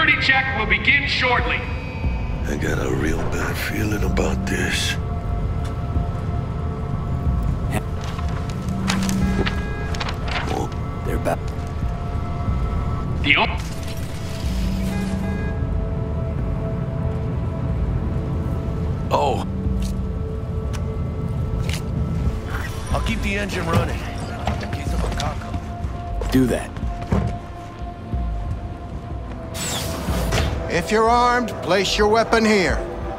security check will begin shortly. I got a real bad feeling about this. They're back. The Oh, I'll keep the engine running. In case of a cock. Do that. If you're armed, place your weapon here.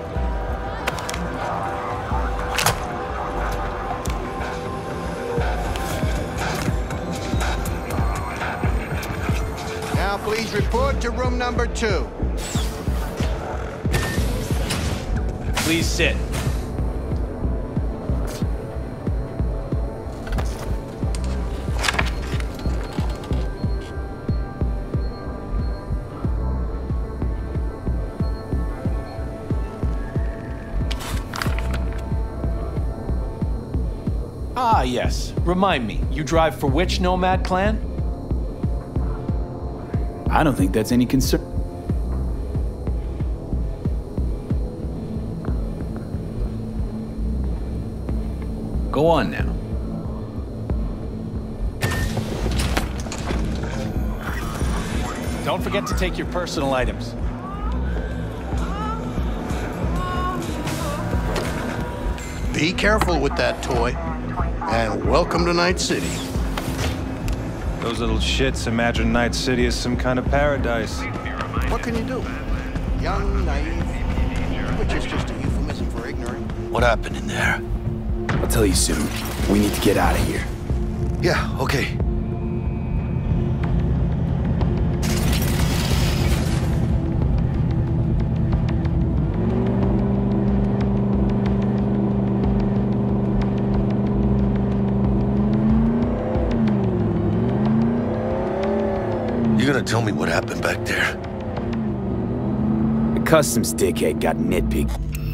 Now please report to room number 2. Please sit. Ah, yes. Remind me, you drive for which Nomad clan? I don't think that's any concern. Go on now. Don't forget to take your personal items. Be careful with that toy. And welcome to Night City. Those little shits imagine Night City as some kind of paradise. What can you do? Young, naive, which is just a euphemism for ignorant. what happened in there? I'll tell you soon. We need to get out of here. Yeah, okay. You gonna tell me what happened back there? The customs dickhead got nitpicked.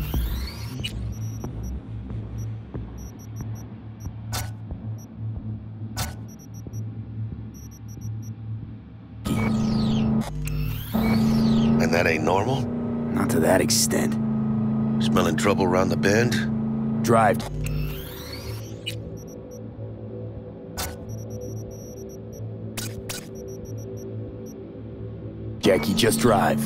And that ain't normal? Not to that extent. Smelling trouble around the bend? Drive. Jackie, just drive.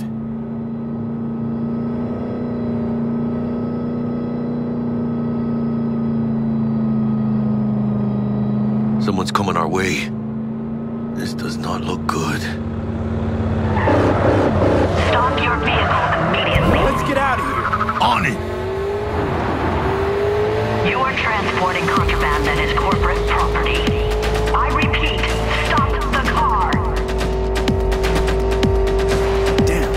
Someone's coming our way. This does not look good. Stop your vehicle immediately. Let's get out of here. On it! You are transporting contraband that is corporate property. I repeat, stop the car. Damn.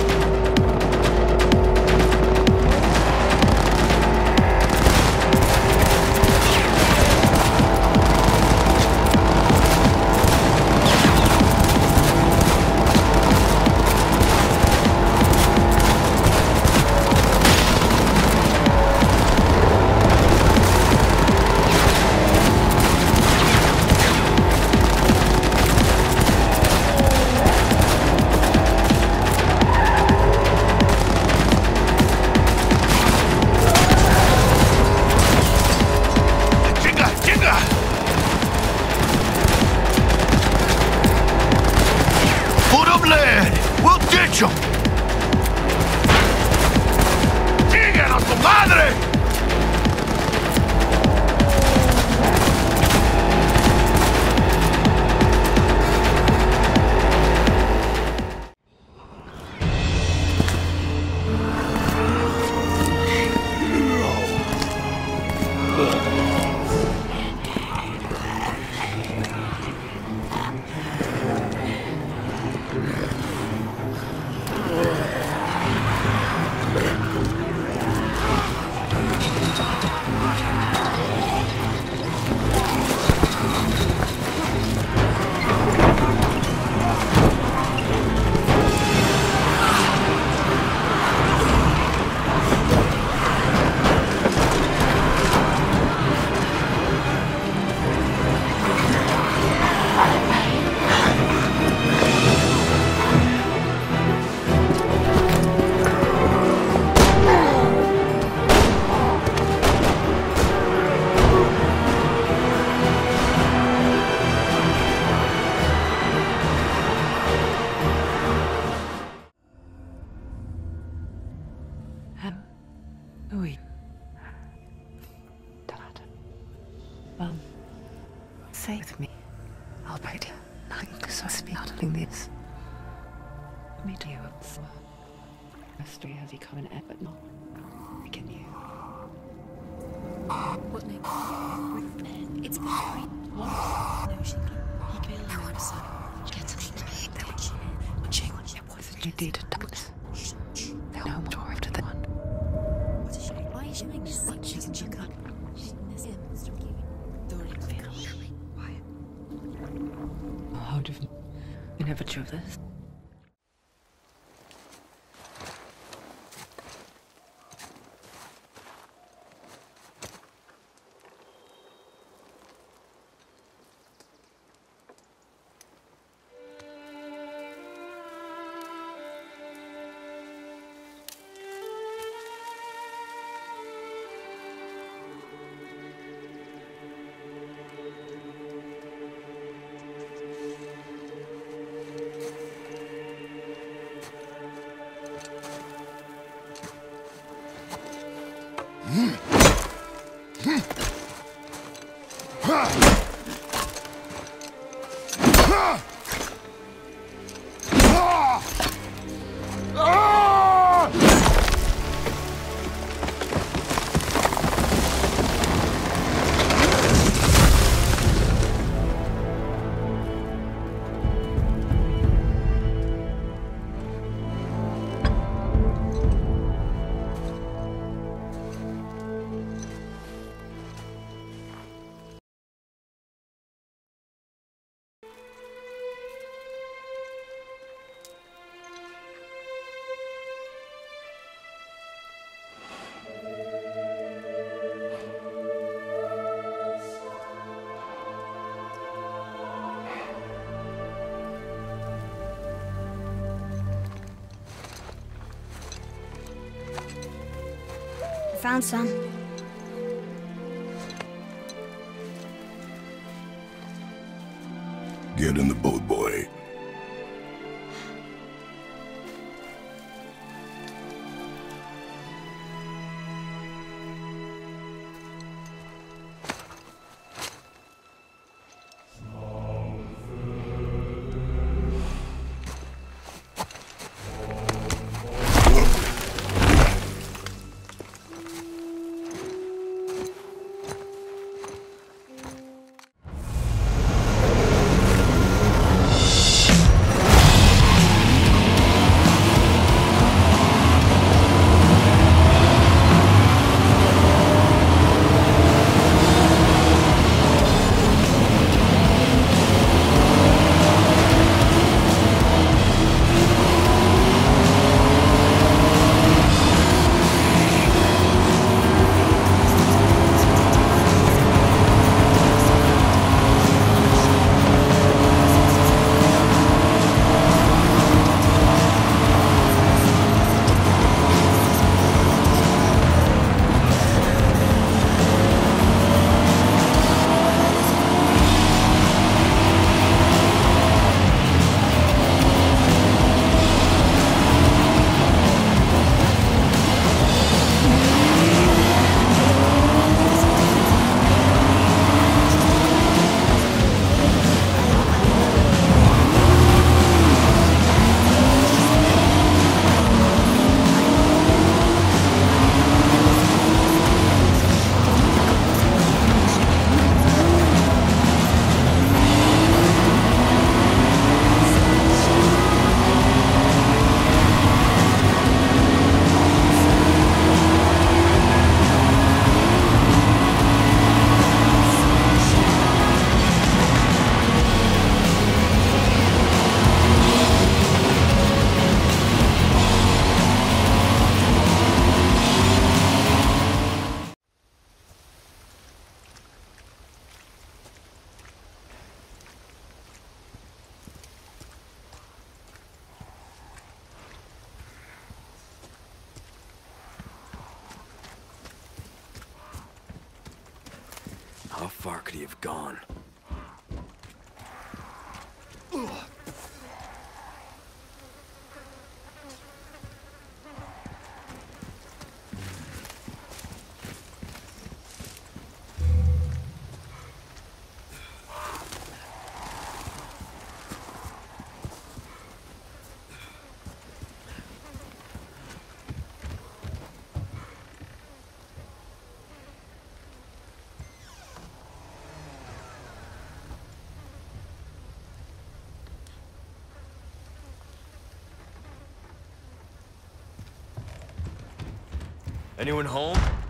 Oui. Dad. Say with me. I'll wait. Nothing so speak out of this. Me to you. Mystery has he come in it, but not. Can you? What name? It's Barry. What? No, she killed him. So get to me. What is it you did to us? No more after that one. What is she? Why is she doing this? What she can check up? How do you never do this? Found some. Get in the boat, boy. How far could he have gone? Anyone home?